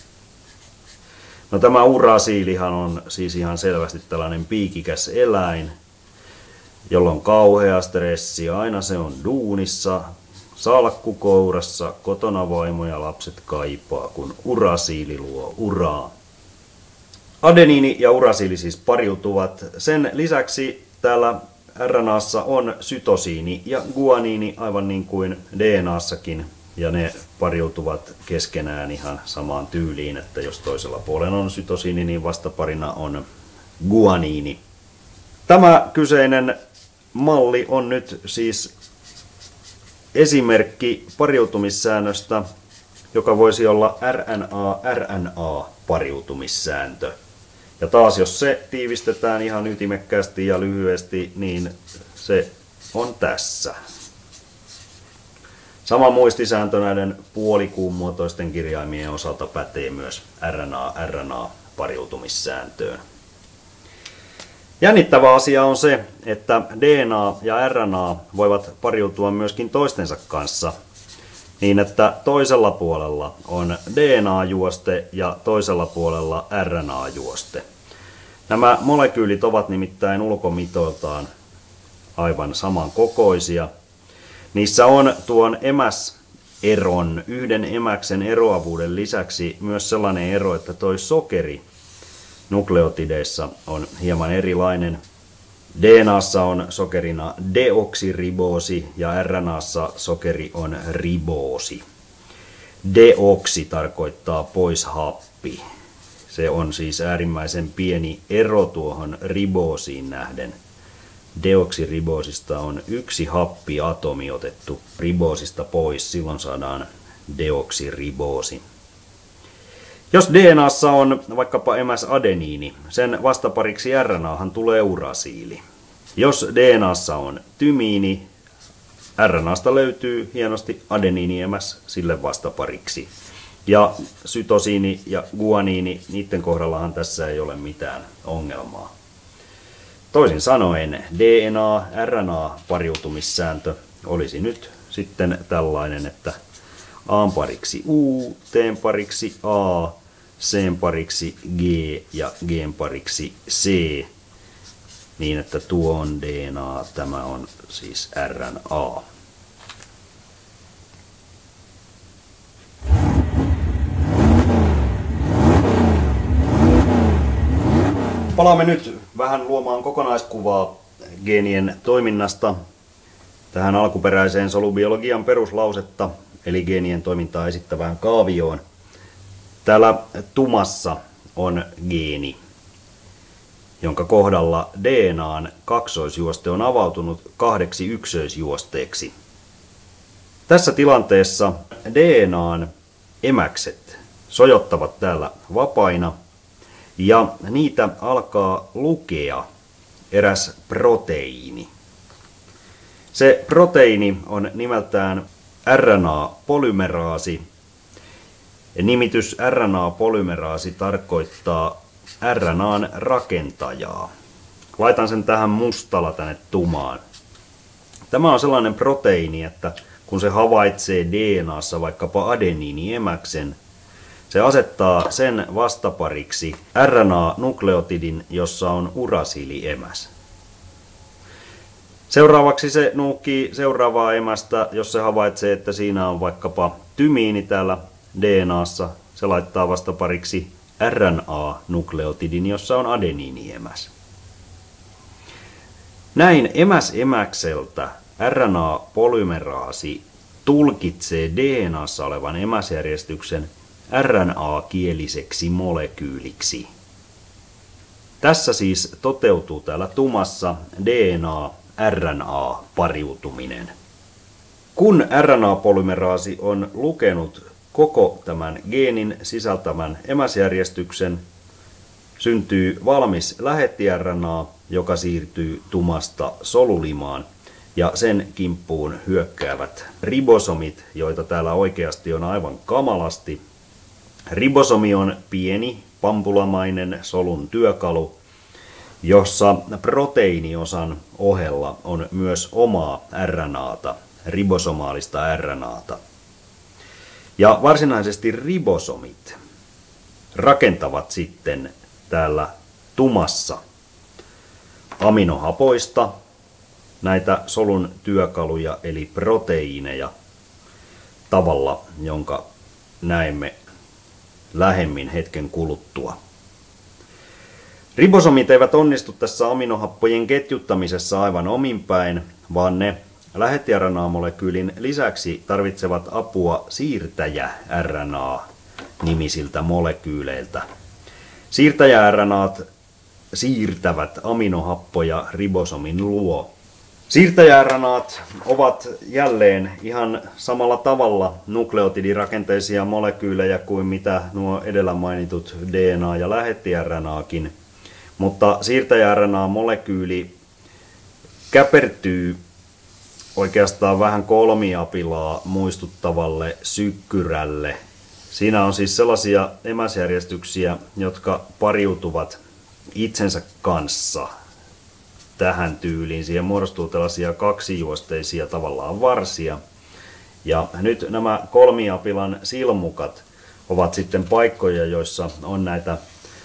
No tämä urasiilihan on siis ihan selvästi tällainen piikikäs eläin, jolla on kauhea stressi. Aina se on duunissa, salkku kourassa, kotona vaimo ja lapset kaipaa, kun urasiili luo uraa. Adeniini ja urasiili siis pariutuvat. Sen lisäksi täällä RNAssa on sytosiini ja guaniini aivan niin kuin DNAssakin. Ja ne pariutuvat keskenään ihan samaan tyyliin, että jos toisella puolella on sytosiini, niin vastaparina on guaniini. Tämä kyseinen malli on nyt siis esimerkki pariutumissäännöstä, joka voisi olla RNA-RNA-pariutumissääntö. Ja taas jos se tiivistetään ihan ytimekkäästi ja lyhyesti, niin se on tässä. Sama muistisääntö näiden puolikuun muotoisten kirjaimien osalta pätee myös RNA-RNA-pariutumissääntöön. Jännittävä asia on se, että DNA ja RNA voivat pariutua myöskin toistensa kanssa, niin että toisella puolella on DNA-juoste ja toisella puolella RNA-juoste. Nämä molekyylit ovat nimittäin ulkomitoiltaan aivan samankokoisia. Niissä on tuon emäseron, yhden emäksen eroavuuden lisäksi myös sellainen ero, että toi sokeri nukleotideissa on hieman erilainen. DNAssa on sokerina deoksiriboosi ja RNAssa sokeri on riboosi. Deoksi tarkoittaa pois happi. Se on siis äärimmäisen pieni ero tuohon riboosiin nähden. Deoksiriboosista on yksi happiatomi otettu riboosista pois, silloin saadaan deoksiriboosi. Jos DNAssa on vaikkapa emäs adeniini, sen vastapariksi RNAhan tulee urasiili. Jos DNAssa on tymiini, RNAsta löytyy hienosti adeniiniemäs sille vastapariksi. Ja sytosiini ja guaniini, niiden kohdallahan tässä ei ole mitään ongelmaa. Toisin sanoen DNA-RNA-pariutumissääntö olisi nyt sitten tällainen, että A:n pariksi U, T:n pariksi A, C:n pariksi G ja G:n pariksi C, niin että tuo on DNA, tämä on siis RNA. Palaamme nyt vähän luomaan kokonaiskuvaa geenien toiminnasta tähän alkuperäiseen solubiologian peruslausetta, eli geenien toimintaa esittävään kaavioon. Täällä tumassa on geeni, jonka kohdalla DNAn kaksoisjuoste on avautunut 2 ykkösjuosteeksi. Tässä tilanteessa DNAn emäkset sojottavat täällä vapaina, ja niitä alkaa lukea eräs proteiini. Se proteiini on nimeltään RNA-polymeraasi. Nimitys RNA-polymeraasi tarkoittaa RNAn rakentajaa. Laitan sen tähän mustalla tänne tumaan. Tämä on sellainen proteiini, että kun se havaitsee DNAssa vaikkapa adeniiniemäksen, se asettaa sen vastapariksi RNA-nukleotidin, jossa on urasiiliemäs. Seuraavaksi se nuukkii seuraavaa emästä, jos se havaitsee, että siinä on vaikkapa tymiini täällä DNAssa. Se laittaa vastapariksi RNA-nukleotidin, jossa on adeniiniemäs. Näin emäkseltä RNA-polymeraasi tulkitsee DNAssa olevan emäsjärjestyksen RNA-kieliseksi molekyyliksi. Tässä siis toteutuu täällä tumassa DNA RNA-pariutuminen. Kun RNA-polymeraasi on lukenut koko tämän geenin sisältävän emäsjärjestyksen, syntyy valmis lähetti-RNA, joka siirtyy tumasta solulimaan, ja sen kimppuun hyökkäävät ribosomit, joita täällä oikeasti on aivan kamalasti. Ribosomi on pieni, pampulamainen solun työkalu, jossa proteiiniosan ohella on myös omaa RNAta, ribosomaalista RNAta. Ja varsinaisesti ribosomit rakentavat sitten täällä tumassa aminohapoista näitä solun työkaluja eli proteiineja tavalla, jonka näemme lähemmin hetken kuluttua. Ribosomit eivät onnistu tässä aminohappojen ketjuttamisessa aivan ominpäin, vaan ne lähetti-RNA-molekyylin lisäksi tarvitsevat apua siirtäjä-RNA-nimisiltä molekyyleiltä. Siirtäjä-RNAt siirtävät aminohappoja ribosomin luo. Siirtäjä-RNAt ovat jälleen ihan samalla tavalla nukleotidirakenteisia molekyylejä kuin mitä nuo edellä mainitut DNA- ja lähetti-RNAkin, mutta siirtäjä-RNA-molekyyli käpertyy oikeastaan vähän kolmiapilaa muistuttavalle sykkyrälle. Siinä on siis sellaisia emäsjärjestyksiä, jotka pariutuvat itsensä kanssa tähän tyyliin. Siihen muodostuu tällaisia kaksijuosteisia tavallaan varsia. Ja nyt nämä kolmiapilan silmukat ovat sitten paikkoja, joissa on näitä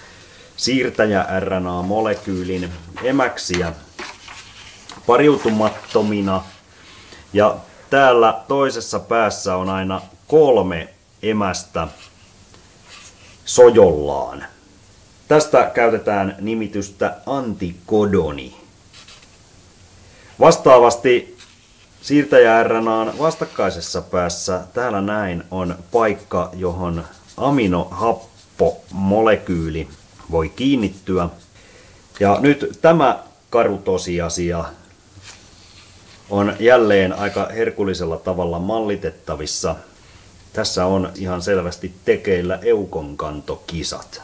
siirtäjä-RNA-molekyylin emäksiä pariutumattomina. Ja täällä toisessa päässä on aina 3 emästä sojollaan. Tästä käytetään nimitystä antikodoni. Vastaavasti siirtäjä-RNAn vastakkaisessa päässä täällä näin on paikka, johon aminohappomolekyyli voi kiinnittyä. Ja nyt tämä karu tosiasia on jälleen aika herkullisella tavalla mallitettavissa. Tässä on ihan selvästi tekeillä eukonkantokisat.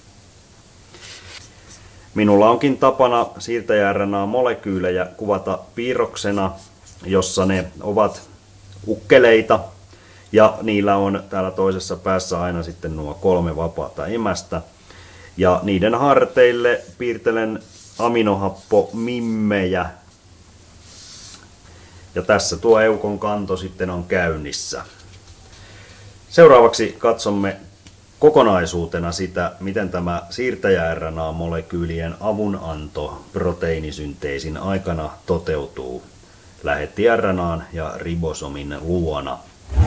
Minulla onkin tapana siirtäjä-RNA-molekyylejä kuvata piirroksena, jossa ne ovat ukkeleita ja niillä on täällä toisessa päässä aina sitten nuo 3 vapaata emästä. Ja niiden harteille piirtelen aminohappomimmejä. Ja tässä tuo eukon kanto sitten on käynnissä. Seuraavaksi katsomme kokonaisuutena sitä, miten tämä siirtäjä-RNA-molekyylien avunanto proteiinisynteesin aikana toteutuu lähetti-RNAn ja ribosomin luona.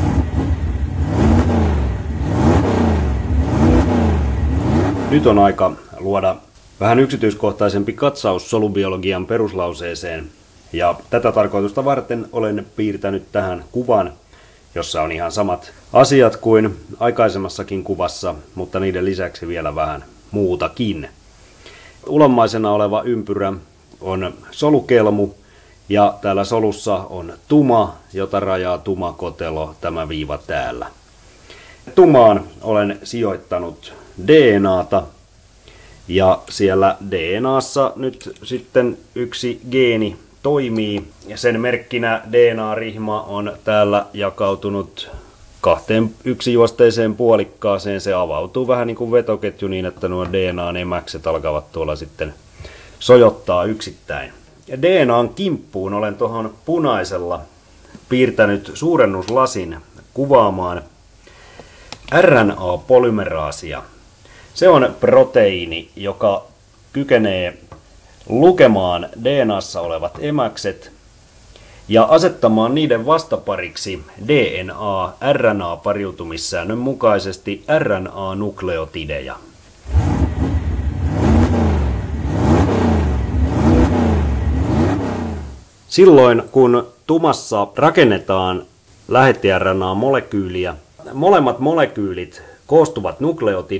Nyt on aika luoda vähän yksityiskohtaisempi katsaus solubiologian peruslauseeseen. Ja tätä tarkoitusta varten olen piirtänyt tähän kuvan, jossa on ihan samat asiat kuin aikaisemmassakin kuvassa, mutta niiden lisäksi vielä vähän muutakin. Ulommaisena oleva ympyrä on solukelmu ja täällä solussa on tuma, jota rajaa tumakotelo, tämä viiva täällä. Tumaan olen sijoittanut DNAta ja siellä DNAssa nyt sitten yksi geeni toimii ja sen merkkinä DNA-rihma on täällä jakautunut 2 yksijuosteiseen puolikkaaseen. Se avautuu vähän niin kuin vetoketju niin, että nuo DNA-emäkset alkavat tuolla sitten sojottaa yksittäin. Ja DNAn kimppuun olen tuohon punaisella piirtänyt suurennuslasin kuvaamaan RNA-polymeraasia. Se on proteiini, joka kykenee lukemaan DNAssa olevat emäkset ja asettamaan niiden vastapariksi DNA-RNA-pariutumissäännön mukaisesti RNA-nukleotideja. Silloin kun tumassa rakennetaan lähetti-RNA-molekyyliä, molemmat molekyylit koostuvat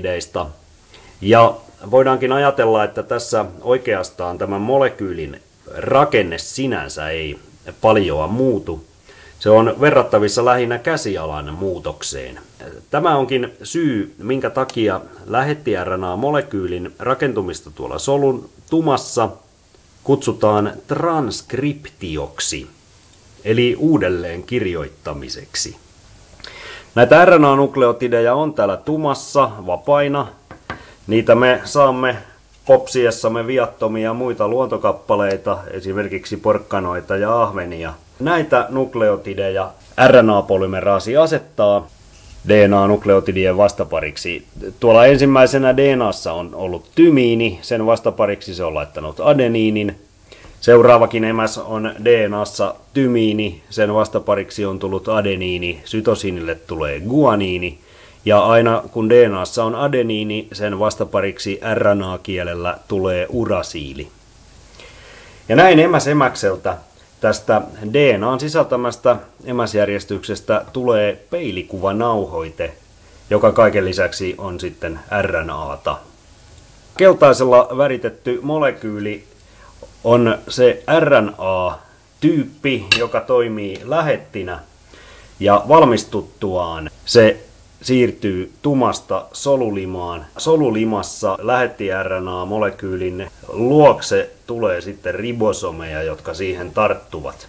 nukleotideista ja voidaankin ajatella, että tässä oikeastaan tämän molekyylin rakenne sinänsä ei paljoa muutu. Se on verrattavissa lähinnä käsialan muutokseen. Tämä onkin syy, minkä takia lähetti-RNA-molekyylin rakentumista tuolla solun tumassa kutsutaan transkriptioksi, eli uudelleen kirjoittamiseksi. Näitä RNA-nukleotideja on täällä tumassa vapaina. Niitä me saamme popsiessamme viattomia muita luontokappaleita, esimerkiksi porkkanoita ja ahvenia. Näitä nukleotideja RNA-polymeraasi asettaa DNA-nukleotidien vastapariksi. Tuolla ensimmäisenä DNAssa on ollut tymiini, sen vastapariksi se on laittanut adeniinin. Seuraavakin emäs on DNAssa tymiini, sen vastapariksi on tullut adeniini, sytosiinille tulee guaniini. Ja aina kun DNAssa on adeniini, sen vastapariksi RNA-kielellä tulee urasiili. Ja näin emäkseltä tästä DNAn sisältämästä emäsjärjestyksestä tulee peilikuvanauhoite, joka kaiken lisäksi on sitten RNAta. Keltaisella väritetty molekyyli on se RNA-tyyppi, joka toimii lähettinä, ja valmistuttuaan se siirtyy tumasta solulimaan. Solulimassa lähetti-RNA-molekyylin luokse tulee sitten ribosomeja, jotka siihen tarttuvat.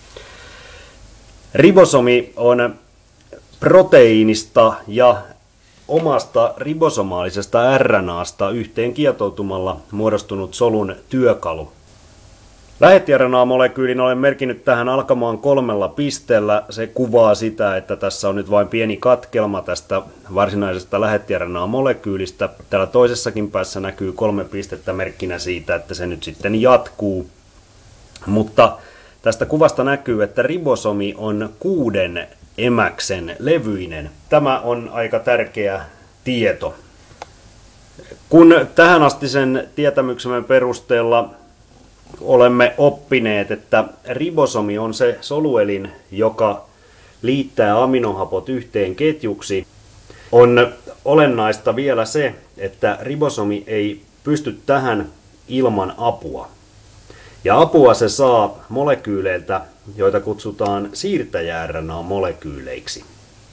Ribosomi on proteiinista ja omasta ribosomaalisesta RNAsta yhteen kietoutumalla muodostunut solun työkalu. Lähetti-RNA-molekyylin olen merkinnyt tähän alkamaan 3 pisteellä. Se kuvaa sitä, että tässä on nyt vain pieni katkelma tästä varsinaisesta lähetti-RNA-molekyylistä. Täällä toisessakin päässä näkyy 3 pistettä merkkinä siitä, että se nyt sitten jatkuu. Mutta tästä kuvasta näkyy, että ribosomi on 6 emäksen levyinen. Tämä on aika tärkeä tieto. Kun tähän asti sen tietämyksemme perusteella olemme oppineet, että ribosomi on se soluelin, joka liittää aminohapot yhteen ketjuksi, on olennaista vielä se, että ribosomi ei pysty tähän ilman apua. Ja apua se saa molekyyleiltä, joita kutsutaan siirtäjä-RNA-molekyyleiksi.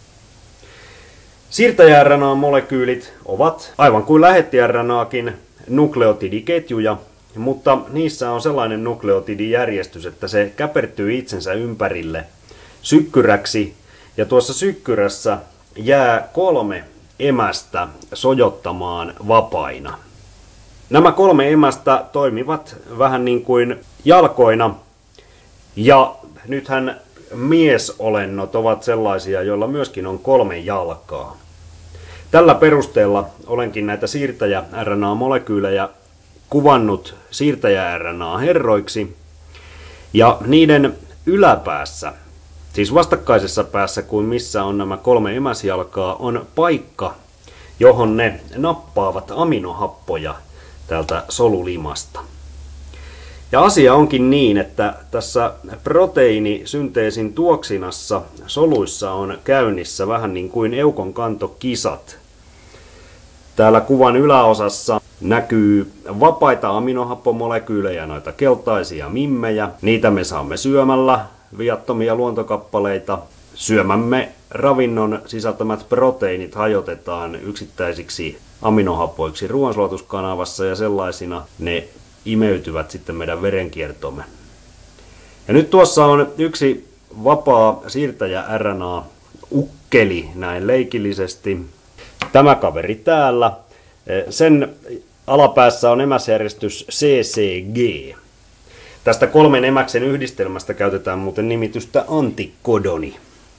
Siirtäjä-RNA-molekyylit ovat, aivan kuin lähetti-RNAkin, nukleotidiketjuja, mutta niissä on sellainen nukleotidijärjestys, että se käpertyy itsensä ympärille sykkyräksi, ja tuossa sykkyrässä jää 3 emästä sojottamaan vapaina. Nämä 3 emästä toimivat vähän niin kuin jalkoina, ja nythän miesolennot ovat sellaisia, joilla myöskin on 3 jalkaa. Tällä perusteella olenkin näitä siirtäjä-RNA-molekyylejä kuvannut siirtäjä-RNA-herroiksi, ja niiden yläpäässä, siis vastakkaisessa päässä kuin missä on nämä 3 emäsjalkaa, on paikka, johon ne nappaavat aminohappoja täältä solulimasta. Ja asia onkin niin, että tässä proteiinisynteesin tuoksinassa soluissa on käynnissä vähän niin kuin eukon kantokisat. Täällä kuvan yläosassa näkyy vapaita aminohappomolekyylejä, noita keltaisia mimmejä. Niitä me saamme syömällä, viattomia luontokappaleita. Syömämme ravinnon sisältämät proteiinit hajotetaan yksittäisiksi aminohappoiksi ruoansulatuskanavassa, ja sellaisina ne imeytyvät sitten meidän verenkiertomme. Ja nyt tuossa on yksi vapaa siirtäjä RNA-ukkeli näin leikillisesti. Tämä kaveri täällä. Sen alapäässä on emäsjärjestys CCG. Tästä 3 emäksen yhdistelmästä käytetään muuten nimitystä antikodoni.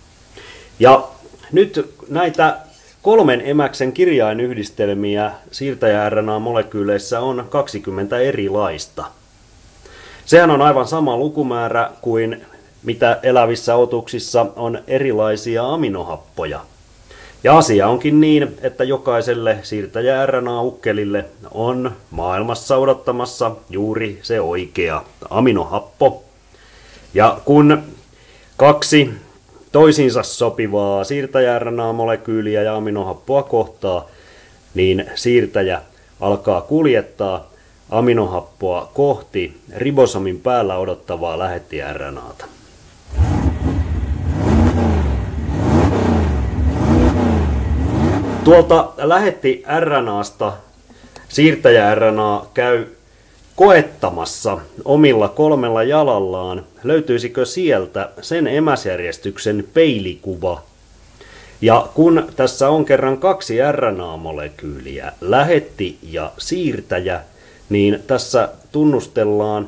Ja nyt näitä 3 emäksen kirjainyhdistelmiä siirtäjä-RNA-molekyyleissä on 20 erilaista. Sehän on aivan sama lukumäärä kuin mitä elävissä otuksissa on erilaisia aminohappoja. Ja asia onkin niin, että jokaiselle siirtäjä-RNA-ukkelille on maailmassa odottamassa juuri se oikea aminohappo. Ja kun 2 toisiinsa sopivaa siirtäjä-RNA-molekyyliä ja aminohappoa kohtaa, niin siirtäjä alkaa kuljettaa aminohappoa kohti ribosomin päällä odottavaa lähetti-RNAta. Tuolta lähetti-RNAsta siirtäjä-RNA käy koettamassa omilla 3 jalallaan, löytyisikö sieltä sen emäsjärjestyksen peilikuva. Ja kun tässä on kerran 2 RNA-molekyyliä, lähetti ja siirtäjä, niin tässä tunnustellaan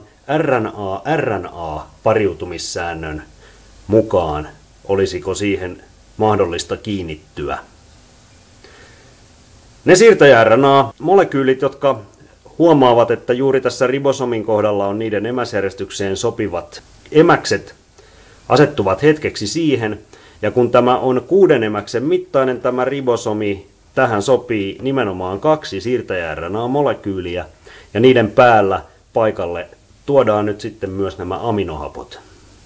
RNA-RNA-pariutumissäännön mukaan, olisiko siihen mahdollista kiinnittyä. Ne siirtäjä-RNA-molekyylit, jotka huomaavat, että juuri tässä ribosomin kohdalla on niiden emäsjärjestykseen sopivat emäkset, asettuvat hetkeksi siihen, ja kun tämä on 6 emäksen mittainen tämä ribosomi, tähän sopii nimenomaan 2 siirtäjä-RNA-molekyyliä, ja niiden päällä paikalle tuodaan nyt sitten myös nämä aminohapot.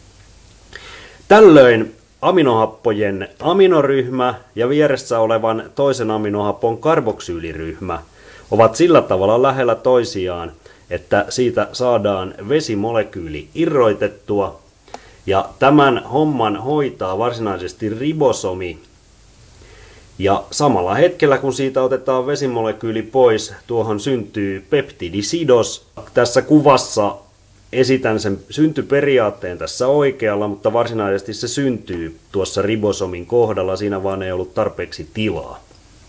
Tällöin aminohappojen aminoryhmä ja vieressä olevan toisen aminohapon karboksyyliryhmä ovat sillä tavalla lähellä toisiaan, että siitä saadaan vesimolekyyli irroitettua, ja tämän homman hoitaa varsinaisesti ribosomi. Ja samalla hetkellä, kun siitä otetaan vesimolekyyli pois, tuohon syntyy peptidisidos. Tässä kuvassa esitän sen syntyperiaatteen tässä oikealla, mutta varsinaisesti se syntyy tuossa ribosomin kohdalla, siinä vaan ei ollut tarpeeksi tilaa.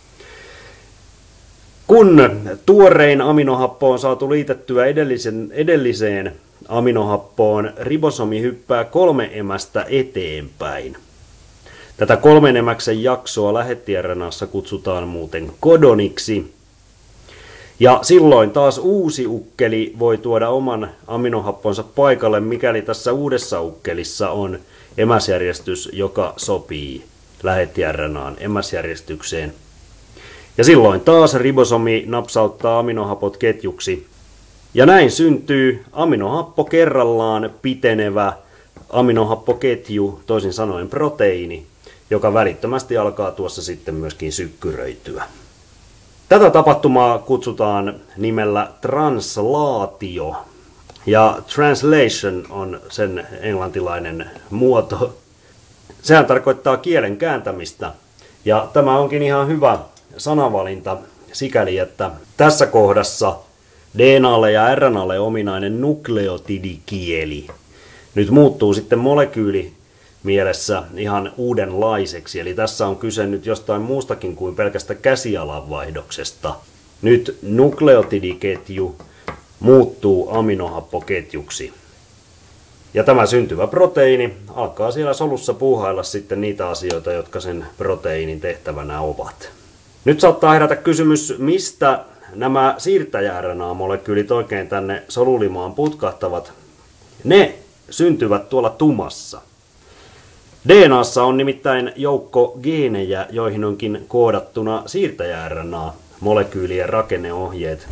Kun tuorein aminohappo on saatu liitettyä edelliseen aminohappoon, ribosomi hyppää 3 emästä eteenpäin. Tätä 3 emäksen jaksoa lähetti-RNAssa kutsutaan muuten kodoniksi. Ja silloin taas uusi ukkeli voi tuoda oman aminohapponsa paikalle, mikäli tässä uudessa ukkelissa on emäsjärjestys, joka sopii lähetti-RNAn emäsjärjestykseen. Ja silloin taas ribosomi napsauttaa aminohapot ketjuksi. Ja näin syntyy aminohappo kerrallaan pitenevä aminohappoketju, toisin sanoen proteiini, joka välittömästi alkaa tuossa sitten myöskin sykkyröityä. Tätä tapahtumaa kutsutaan nimellä translaatio, ja translation on sen englantilainen muoto. Sehän tarkoittaa kielen kääntämistä, ja tämä onkin ihan hyvä sanavalinta sikäli, että tässä kohdassa DNAlle ja RNAlle ominainen nukleotidikieli nyt muuttuu sitten molekyylimielessä ihan uudenlaiseksi. Eli tässä on kyse nyt jostain muustakin kuin pelkästä käsialanvaihdoksesta. Nyt nukleotidiketju muuttuu aminohappoketjuksi. Ja tämä syntyvä proteiini alkaa siellä solussa puuhailla sitten niitä asioita, jotka sen proteiinin tehtävänä ovat. Nyt saattaa herätä kysymys, mistä nämä siirtäjä-RNA-molekyylit oikein tänne solulimaan putkahtavat. Ne syntyvät tuolla tumassa. DNAssa on nimittäin joukko geenejä, joihin onkin koodattuna siirtäjä-RNA-molekyylien rakenneohjeet.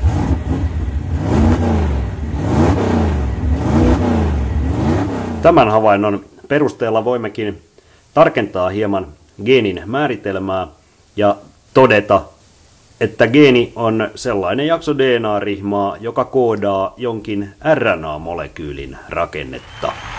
Tämän havainnon perusteella voimmekin tarkentaa hieman geenin määritelmää ja todeta, että geeni on sellainen jakso DNA-rihmaa, joka koodaa jonkin RNA-molekyylin rakennetta.